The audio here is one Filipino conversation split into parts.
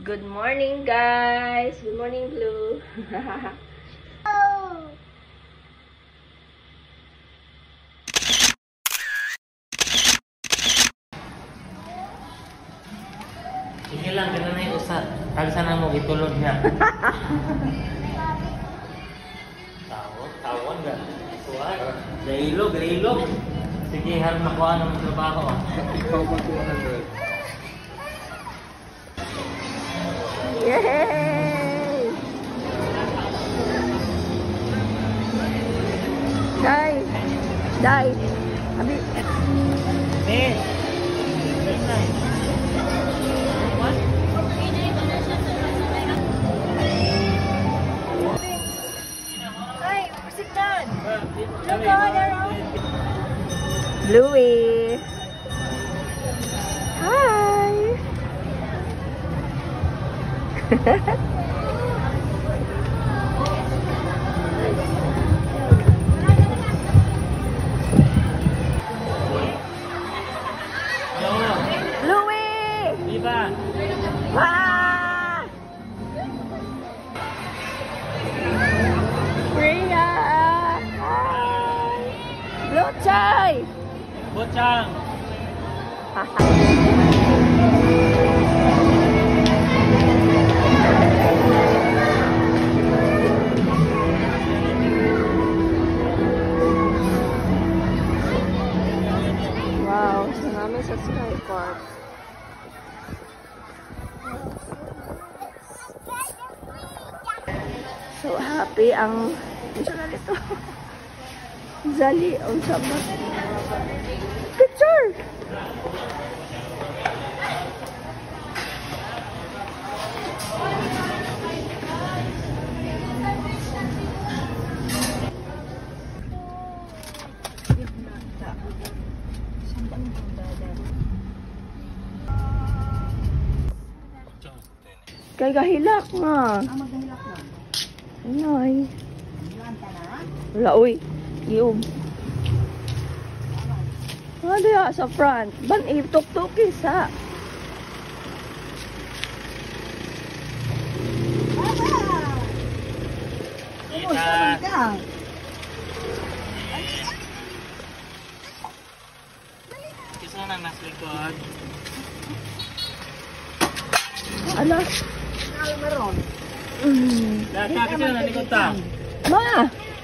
Good morning, guys. Good morning, Blue. Sige lang, gano'n na yung usap. Kalsa na mo, itulog niya. Tawon ka. Suwan. Gailog. Sige, harap makuha ng trabaho. Ikaw ba 200? Yay! Die! Abi. Miss! Very nice. What? Hi, sit down. Look around. Bluey. Hi. Bluey. Viva! Ah! Priya. Hi. Blue Chai. Bochang! Wow, gusto namin sa Sky Park. So happy ang ito. Zali ang sabat. Picture! Kay gahilak nga. Magahilak na. Ay. Lanta na? Wala, uy. Iyom. Ano ya sa front? Ban tuk-tukis ha. Kumusta ka? Gusto na mas likod. Ano? Meron. Data kasi na likod ta. Ma!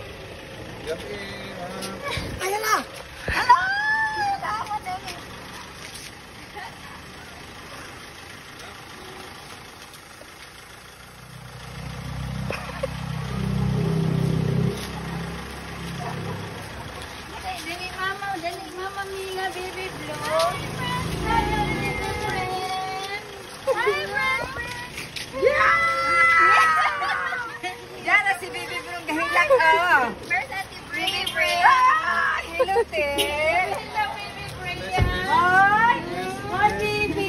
Ayan na! Hello! Dali mama Mila, baby Blue. Hi, friend. Yeah! Yan na si baby Blue gahilak oh. Where's Ate Baby Blue? Hello, te. Hello, baby Blue. Hi! Hi, baby.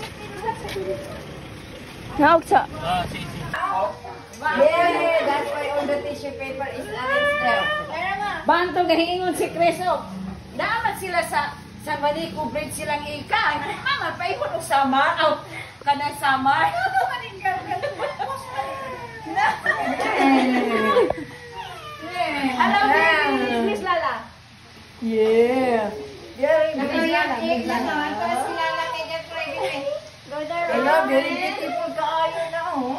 Naog sa. Oh, sige. Yeah, that's why all the tissue paper is there. Banto gahingon si Creso. Dapat sila sa Manico Bridge silang ika. Mama, paihon o samar. Oh, kanang samar. Hello, Miss Lala. Yeah. Miss Lala. Hello, very beautiful kaayo na oh.